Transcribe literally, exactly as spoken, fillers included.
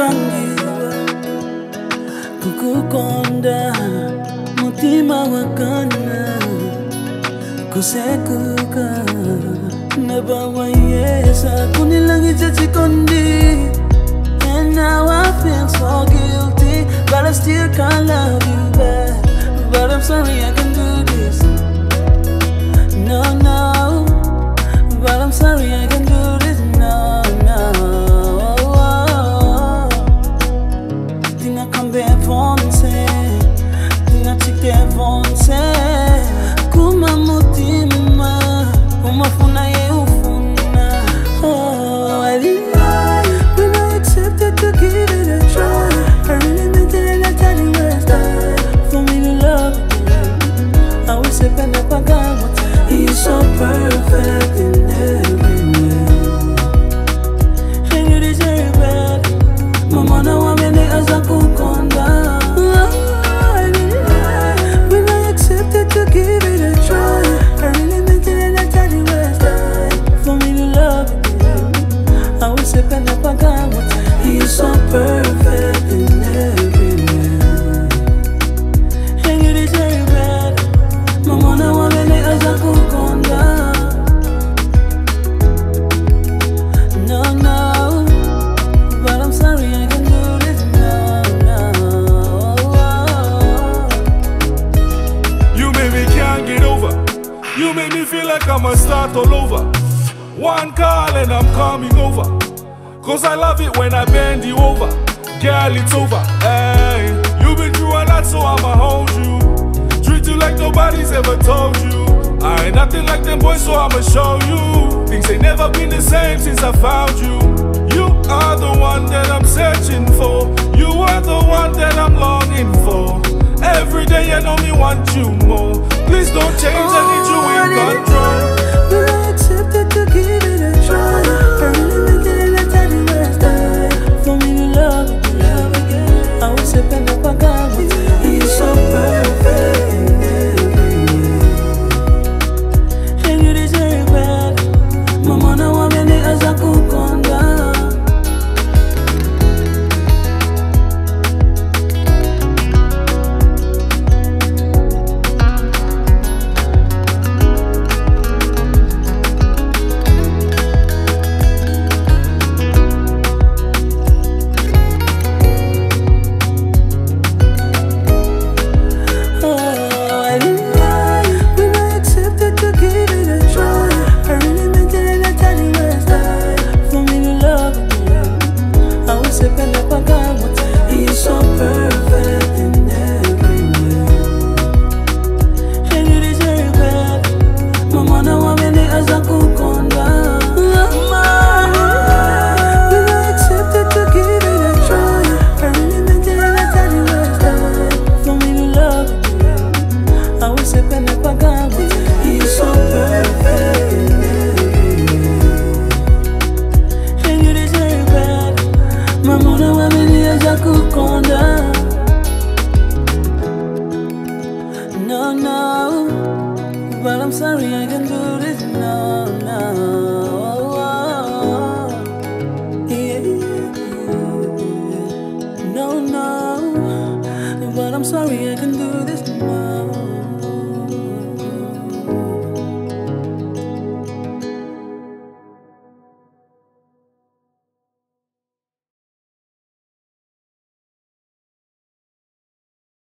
Kangiwa kukukonda mutima wakana kusekuka nabawa yesa kunilangi chachikondi. And now I feel so guilty, but I still can't love you back. But I'm sorry I can do this. No, no, but I'm sorry I can do this. No, no. Tinga kambe vonse, tinga chike vonse. Kuma mutima, umafuna ye ufuna. Oh, I lied when I accepted to give it a try. I really meant it and I tell you where's that for me to love again. I was sipping up a gun. He's so perfect in every way, and you deserve it. Mama, now I'm in it as a kukonda. When I accepted to give it a try, I really meant it and I tell you where's that for me to love again. I was sipping up a gun. He's so perfect in every way, and you deserve it. Mama, now I'm in it as a kukonda. No, no, but I'm sorry I can do this. No, no. You make me can't get over. You make me feel like I'ma start all over. One call and I'm coming over. Cause I love it when I bend you over. Girl, it's over. Hey, you've been through a lot, so I'ma hold you. Treat you like nobody's ever told you. I ain't nothing like them boys, so I'ma show you. Things ain't never been the same since I found you. You are the one that I'm searching for. You are the one that I'm longing for. Every day I know me want you more. Please don't change, I need you in control. When I accepted to give it a try, I really meant it and I tell you where's that for me to love again. I was sipping up a gun. He's so perfect in every way, and you deserve it. Mama, now I'm in it as a kukonda. No, no, but I'm sorry I can do this. No, no.